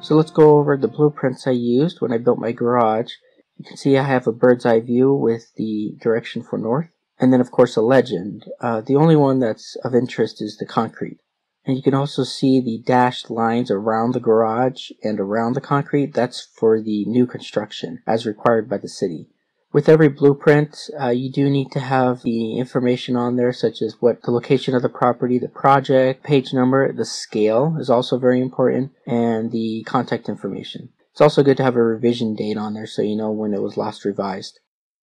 So let's go over the blueprints I used when I built my garage. You can see I have a bird's eye view with the direction for north, and then of course a legend. The only one that's of interest is the concrete. And you can also see the dashed lines around the garage and around the concrete. That's for the new construction as required by the city. With every blueprint, you do need to have the information on there, such as what the location of the property, the project, page number, the scale is also very important, and the contact information. It's also good to have a revision date on there so you know when it was last revised.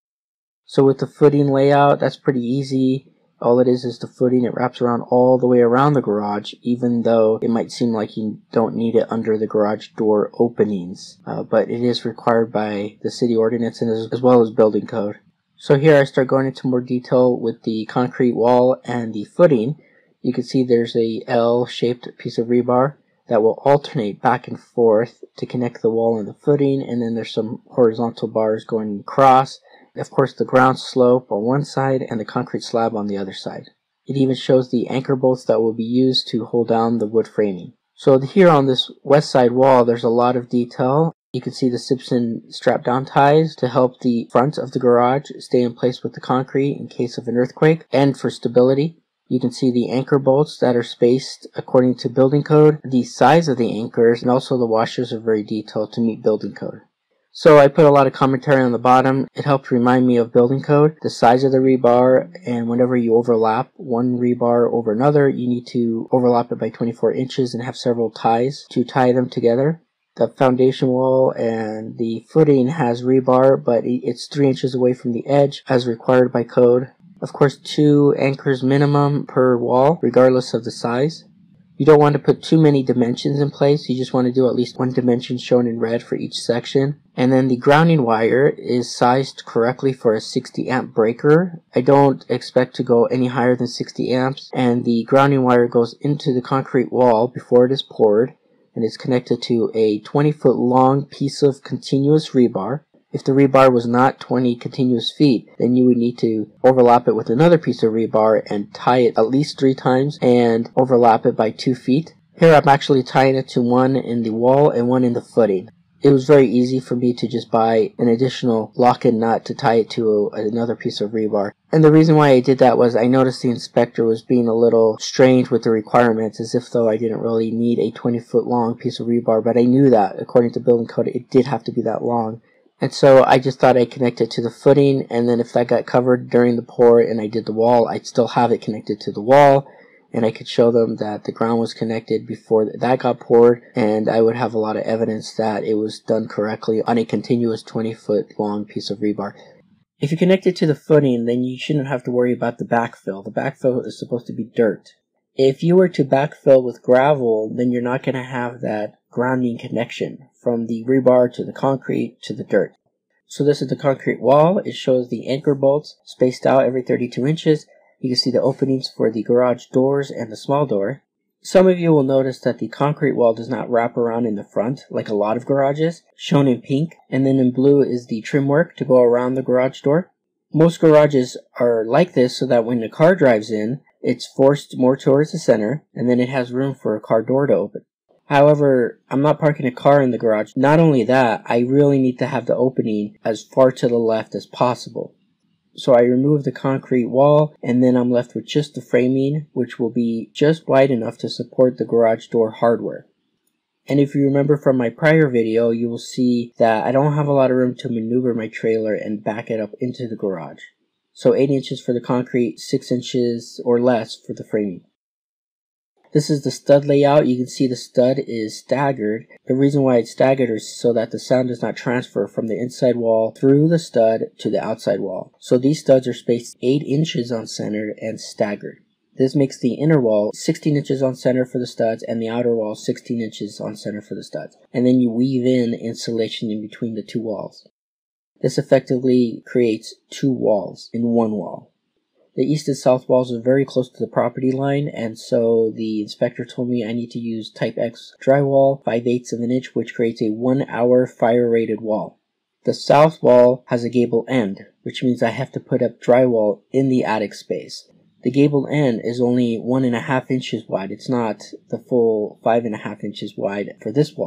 So with the footing layout, that's pretty easy. All it is the footing. It wraps around all the way around the garage, even though it might seem like you don't need it under the garage door openings. But it is required by the city ordinance and as well as building code. So here I start going into more detail with the concrete wall and the footing. You can see there's a L-shaped piece of rebar that will alternate back and forth to connect the wall and the footing, and then there's some horizontal bars going across. Of course, the ground slope on one side and the concrete slab on the other side. It even shows the anchor bolts that will be used to hold down the wood framing. So here on this west side wall, there's a lot of detail. You can see the Simpson strap down ties to help the front of the garage stay in place with the concrete in case of an earthquake and for stability. You can see the anchor bolts that are spaced according to building code. The size of the anchors and also the washers are very detailed to meet building code. So I put a lot of commentary on the bottom. It helped remind me of building code, the size of the rebar, and whenever you overlap one rebar over another, you need to overlap it by 24 inches and have several ties to tie them together. The foundation wall and the footing has rebar, but it's 3 inches away from the edge as required by code. Of course, 2 anchors minimum per wall, regardless of the size. You don't want to put too many dimensions in place. You just want to do at least one dimension shown in red for each section. And then the grounding wire is sized correctly for a 60 amp breaker. I don't expect to go any higher than 60 amps. And the grounding wire goes into the concrete wall before it is poured. And it's connected to a 20-foot long piece of continuous rebar. If the rebar was not 20 continuous feet, then you would need to overlap it with another piece of rebar and tie it at least 3 times and overlap it by 2 feet. Here I'm actually tying it to one in the wall and one in the footing. It was very easy for me to just buy an additional lock-in nut to tie it to another piece of rebar. And the reason why I did that was I noticed the inspector was being a little strange with the requirements, as if though I didn't really need a 20-foot long piece of rebar, but I knew that according to building code it did have to be that long. And so I just thought I'd connect it to the footing, and then if that got covered during the pour and I did the wall, I'd still have it connected to the wall, and I could show them that the ground was connected before that got poured, and I would have a lot of evidence that it was done correctly on a continuous 20-foot long piece of rebar. If you connect it to the footing, then you shouldn't have to worry about the backfill. The backfill is supposed to be dirt. If you were to backfill with gravel, then you're not going to have that grounding connection from the rebar to the concrete to the dirt. So this is the concrete wall. It shows the anchor bolts spaced out every 32 inches. You can see the openings for the garage doors and the small door. Some of you will notice that the concrete wall does not wrap around in the front like a lot of garages, shown in pink, and then in blue is the trim work to go around the garage door. Most garages are like this so that when the car drives in, it's forced more towards the center, and then it has room for a car door to open. However, I'm not parking a car in the garage. Not only that, I really need to have the opening as far to the left as possible. So I remove the concrete wall, and then I'm left with just the framing, which will be just wide enough to support the garage door hardware. And if you remember from my prior video, you will see that I don't have a lot of room to maneuver my trailer and back it up into the garage. So 8 inches for the concrete, 6 inches or less for the framing. This is the stud layout. You can see the stud is staggered. The reason why it's staggered is so that the sound does not transfer from the inside wall through the stud to the outside wall. So these studs are spaced 8 inches on center and staggered. This makes the inner wall 16 inches on center for the studs and the outer wall 16 inches on center for the studs. And then you weave in insulation in between the 2 walls. This effectively creates 2 walls in 1 wall. The east and south walls are very close to the property line, and so the inspector told me I need to use type X drywall, 5/8 of an inch, which creates a 1-hour fire-rated wall. The south wall has a gable end, which means I have to put up drywall in the attic space. The gable end is only 1.5 inches wide. It's not the full 5.5 inches wide for this wall.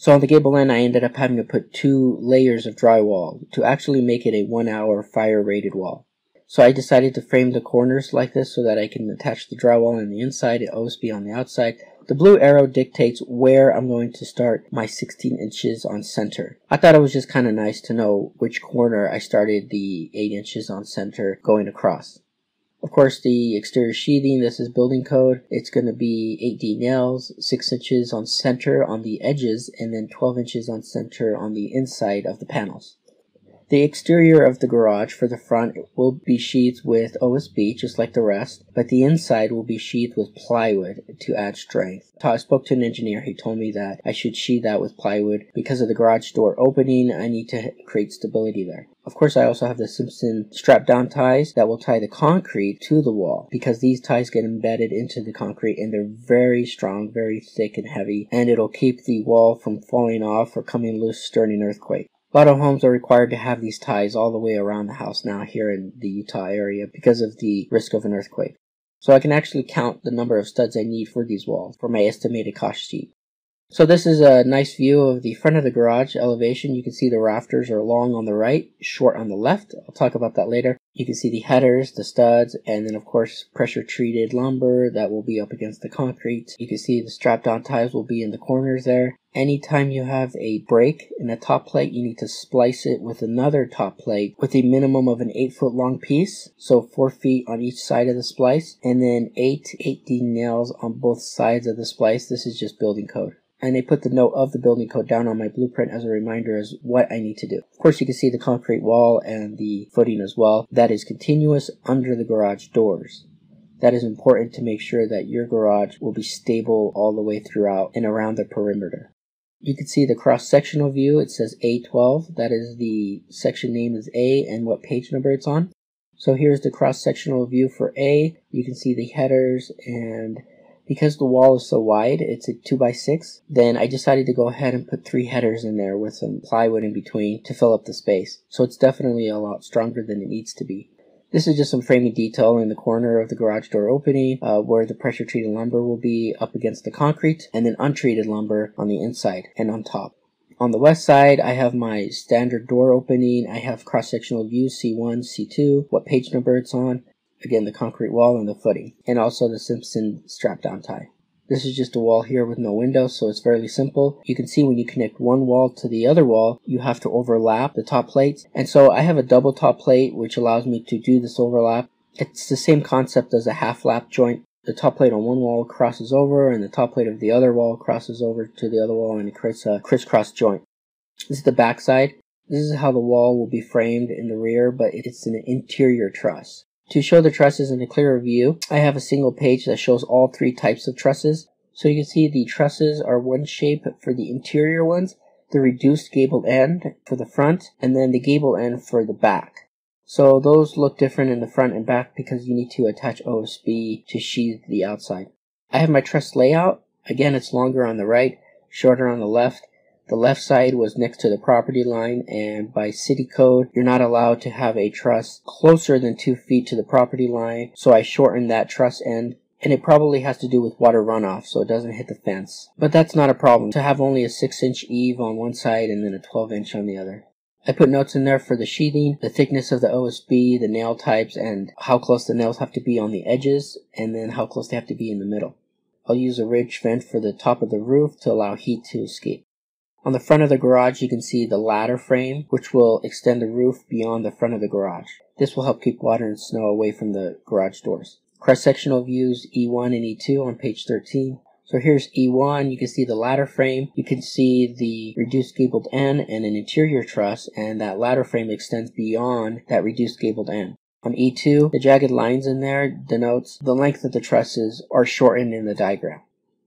So on the gable end, I ended up having to put 2 layers of drywall to actually make it a 1-hour fire rated wall. So I decided to frame the corners like this so that I can attach the drywall on the inside and OSB on the outside. The blue arrow dictates where I'm going to start my 16 inches on center. I thought it was just kind of nice to know which corner I started the 8 inches on center going across. Of course, the exterior sheathing, this is building code. It's going to be 8D nails, 6 inches on center on the edges, and then 12 inches on center on the inside of the panels. The exterior of the garage for the front will be sheathed with OSB, just like the rest, but the inside will be sheathed with plywood to add strength. I spoke to an engineer. He told me that I should sheathe that with plywood. Because of the garage door opening, I need to create stability there. Of course, I also have the Simpson strap-down ties that will tie the concrete to the wall, because these ties get embedded into the concrete and they're very strong, very thick and heavy, and it'll keep the wall from falling off or coming loose during an earthquake. A lot of homes are required to have these ties all the way around the house now here in the Utah area because of the risk of an earthquake. So I can actually count the number of studs I need for these walls for my estimated cost sheet. So this is a nice view of the front of the garage elevation. You can see the rafters are long on the right, short on the left. I'll talk about that later. You can see the headers, the studs, and then of course pressure treated lumber that will be up against the concrete. You can see the strap down ties will be in the corners there. Anytime you have a break in a top plate, you need to splice it with another top plate with a minimum of an 8-foot long piece, so 4 feet on each side of the splice, and then 8D nails on both sides of the splice. This is just building code. And I put the note of the building code down on my blueprint as a reminder as what I need to do. Of course, you can see the concrete wall and the footing as well. That is continuous under the garage doors. That is important to make sure that your garage will be stable all the way throughout and around the perimeter. You can see the cross-sectional view. It says A12. That is the section name is A and what page number it's on. So here's the cross-sectional view for A. You can see the headers, and because the wall is so wide, it's a 2x6, then I decided to go ahead and put 3 headers in there with some plywood in between to fill up the space. So it's definitely a lot stronger than it needs to be. This is just some framing detail in the corner of the garage door opening where the pressure treated lumber will be up against the concrete, and then untreated lumber on the inside and on top. On the west side, I have my standard door opening. I have cross-sectional views, C1, C2, what page number it's on. Again, the concrete wall and the footing, and also the Simpson strap-down tie. This is just a wall here with no windows, so it's fairly simple. You can see when you connect one wall to the other wall, you have to overlap the top plates. And so I have a double top plate, which allows me to do this overlap. It's the same concept as a half lap joint. The top plate on one wall crosses over, and the top plate of the other wall crosses over to the other wall, and it creates a crisscross joint. This is the back side. This is how the wall will be framed in the rear, but it's an interior truss. To show the trusses in a clearer view, I have a single page that shows all 3 types of trusses. So you can see the trusses are one shape for the interior ones, the reduced gable end for the front, and then the gable end for the back. So those look different in the front and back because you need to attach OSB to sheathe the outside. I have my truss layout. Again, it's longer on the right, shorter on the left. The left side was next to the property line, and by city code, you're not allowed to have a truss closer than 2 feet to the property line, so I shortened that truss end, and it probably has to do with water runoff, so it doesn't hit the fence. But that's not a problem, to have only a 6-inch eave on one side and then a 12-inch on the other. I put notes in there for the sheathing, the thickness of the OSB, the nail types, and how close the nails have to be on the edges, and then how close they have to be in the middle. I'll use a ridge vent for the top of the roof to allow heat to escape. On the front of the garage, you can see the ladder frame, which will extend the roof beyond the front of the garage. This will help keep water and snow away from the garage doors. Cross-sectional views E1 and E2 on page 13. So here's E1, you can see the ladder frame, you can see the reduced gabled end and an interior truss, and that ladder frame extends beyond that reduced gabled end. On E2, the jagged lines in there denotes the length of the trusses are shortened in the diagram.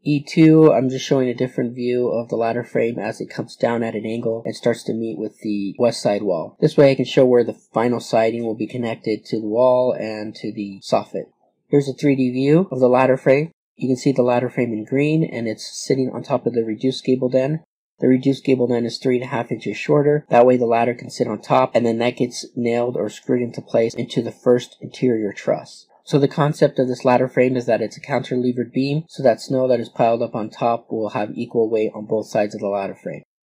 E2, I'm just showing a different view of the ladder frame as it comes down at an angle and starts to meet with the west side wall. This way I can show where the final siding will be connected to the wall and to the soffit. Here's a 3D view of the ladder frame. You can see the ladder frame in green, and it's sitting on top of the reduced gabled end. The reduced gabled end is 3.5 inches shorter. That way the ladder can sit on top, and then that gets nailed or screwed into place into the first interior truss. So the concept of this ladder frame is that it's a counter-levered beam, so that snow that is piled up on top will have equal weight on both sides of the ladder frame.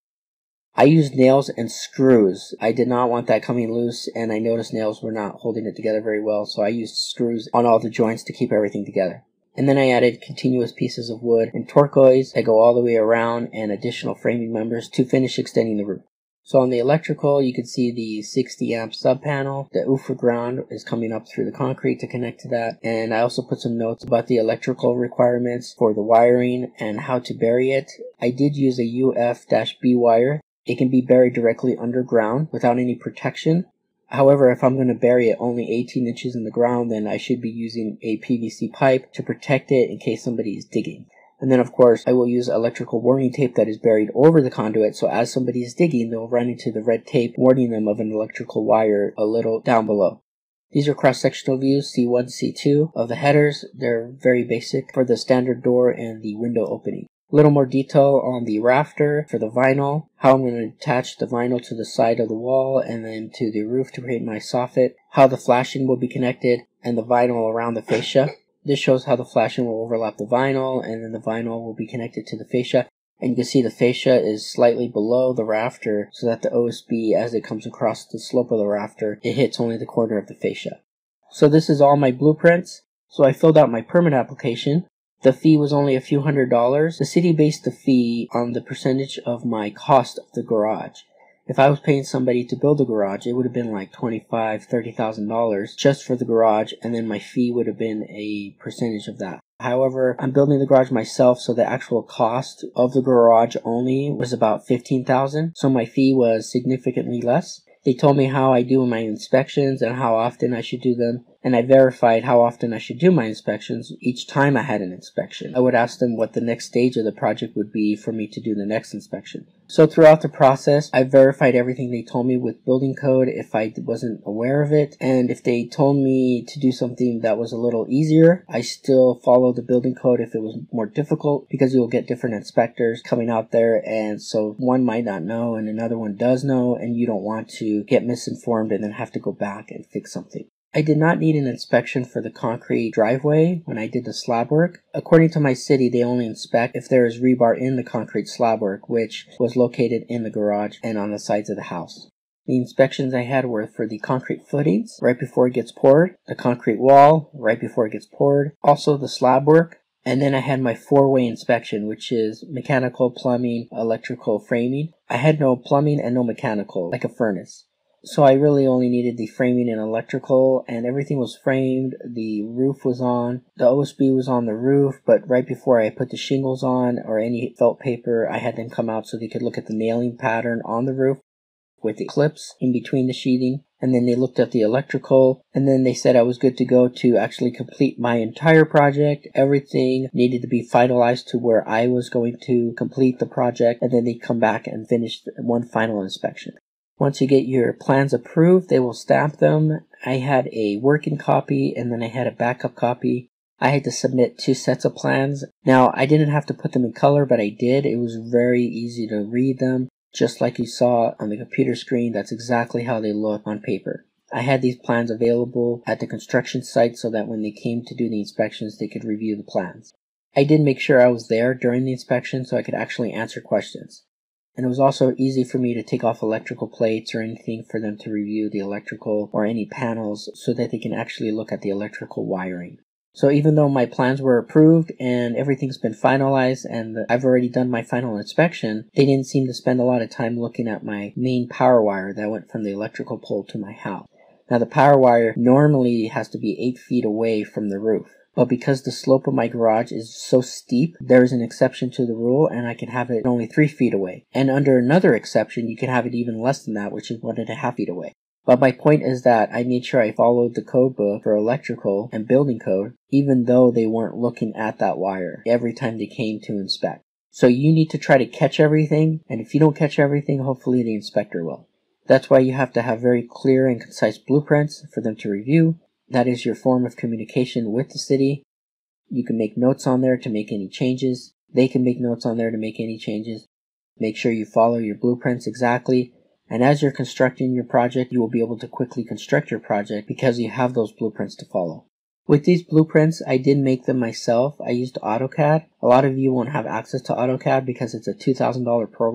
I used nails and screws. I did not want that coming loose, and I noticed nails were not holding it together very well, so I used screws on all the joints to keep everything together. And then I added continuous pieces of wood and turquoise that go all the way around and additional framing members to finish extending the roof. So on the electrical, you can see the 60 amp sub panel. The Ufer ground is coming up through the concrete to connect to that. And I also put some notes about the electrical requirements for the wiring and how to bury it. I did use a UF-B wire. It can be buried directly underground without any protection. However, if I'm going to bury it only 18 inches in the ground, then I should be using a PVC pipe to protect it in case somebody is digging. And then, of course, I will use electrical warning tape that is buried over the conduit, so as somebody is digging, they'll run into the red tape warning them of an electrical wire a little down below. These are cross-sectional views, C1, C2 of the headers. They're very basic for the standard door and the window opening. A little more detail on the rafter for the vinyl, how I'm going to attach the vinyl to the side of the wall and then to the roof to create my soffit, how the flashing will be connected, and the vinyl around the fascia. This shows how the flashing will overlap the vinyl, and then the vinyl will be connected to the fascia. And you can see the fascia is slightly below the rafter so that the OSB, as it comes across the slope of the rafter, it hits only the corner of the fascia. So this is all my blueprints. So I filled out my permit application. The fee was only a few $100s. The city based the fee on the percentage of my cost of the garage. If I was paying somebody to build a garage, it would have been like $25,000, $30,000 just for the garage, and then my fee would have been a percentage of that. However, I'm building the garage myself, so the actual cost of the garage only was about $15,000, so my fee was significantly less. They told me how I do my inspections and how often I should do them, and I verified how often I should do my inspections each time I had an inspection. I would ask them what the next stage of the project would be for me to do the next inspection. So throughout the process, I verified everything they told me with building code if I wasn't aware of it, and if they told me to do something that was a little easier, I still followed the building code if it was more difficult, because you'll get different inspectors coming out there, and so one might not know and another one does know, and you don't want to get misinformed and then have to go back and fix something. I did not need an inspection for the concrete driveway when I did the slab work. According to my city, they only inspect if there is rebar in the concrete slab work, which was located in the garage and on the sides of the house. The inspections I had were for the concrete footings right before it gets poured, the concrete wall right before it gets poured, also the slab work, and then I had my four-way inspection, which is mechanical, plumbing, electrical, framing. I had no plumbing and no mechanical, like a furnace. So I really only needed the framing and electrical, and everything was framed. The roof was on. The OSB was on the roof, but right before I put the shingles on or any felt paper, I had them come out so they could look at the nailing pattern on the roof with the clips in between the sheathing. And then they looked at the electrical, and then they said I was good to go to actually complete my entire project. Everything needed to be finalized to where I was going to complete the project, and then they'd come back and finish one final inspection. Once you get your plans approved, they will stamp them. I had a working copy and then I had a backup copy. I had to submit 2 sets of plans. Now, I didn't have to put them in color, but I did. It was very easy to read them. Just like you saw on the computer screen, that's exactly how they look on paper. I had these plans available at the construction site so that when they came to do the inspections, they could review the plans. I did make sure I was there during the inspection so I could actually answer questions. And it was also easy for me to take off electrical plates or anything for them to review the electrical or any panels so that they can actually look at the electrical wiring. So even though my plans were approved and everything's been finalized and I've already done my final inspection, they didn't seem to spend a lot of time looking at my main power wire that went from the electrical pole to my house. Now the power wire normally has to be 8 feet away from the roof. But because the slope of my garage is so steep, there is an exception to the rule and I can have it only 3 feet away. And under another exception, you can have it even less than that, which is 1.5 feet away. But my point is that I made sure I followed the code book for electrical and building code, even though they weren't looking at that wire every time they came to inspect. So you need to try to catch everything, and if you don't catch everything, hopefully the inspector will. That's why you have to have very clear and concise blueprints for them to review. That is your form of communication with the city. You can make notes on there to make any changes. They can make notes on there to make any changes. Make sure you follow your blueprints exactly. And as you're constructing your project, you will be able to quickly construct your project because you have those blueprints to follow. With these blueprints, I did make them myself. I used AutoCAD. A lot of you won't have access to AutoCAD because it's a $2,000 program.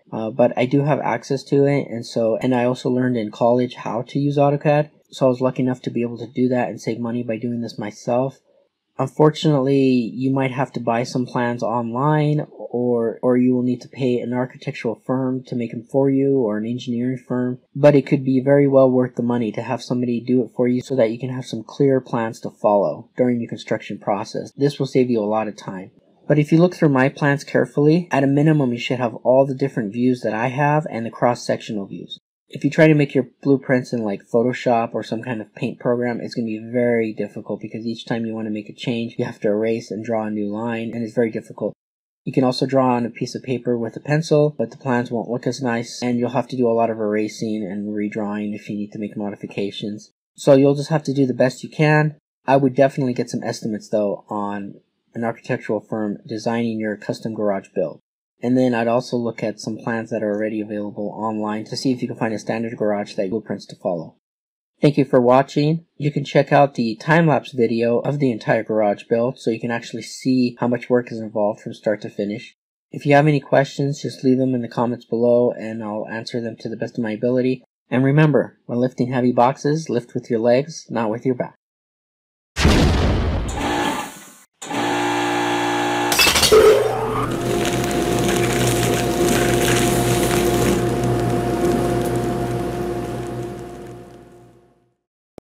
but I do have access to it, and I also learned in college how to use AutoCAD, so I was lucky enough to be able to do that and save money by doing this myself. Unfortunately, you might have to buy some plans online, or you will need to pay an architectural firm to make them for you, or an engineering firm, but it could be very well worth the money to have somebody do it for you so that you can have some clear plans to follow during your construction process. This will save you a lot of time. But if you look through my plans carefully, at a minimum you should have all the different views that I have and the cross-sectional views. If you try to make your blueprints in like Photoshop or some kind of paint program, it's going to be very difficult because each time you want to make a change, you have to erase and draw a new line, and it's very difficult. You can also draw on a piece of paper with a pencil, but the plans won't look as nice, and you'll have to do a lot of erasing and redrawing if you need to make modifications. So you'll just have to do the best you can. I would definitely get some estimates though on an architectural firm designing your custom garage build. And then I'd also look at some plans that are already available online to see if you can find a standard garage that blueprints to follow. Thank you for watching. You can check out the time-lapse video of the entire garage build so you can actually see how much work is involved from start to finish. If you have any questions, just leave them in the comments below and I'll answer them to the best of my ability. And remember, when lifting heavy boxes, lift with your legs, not with your back.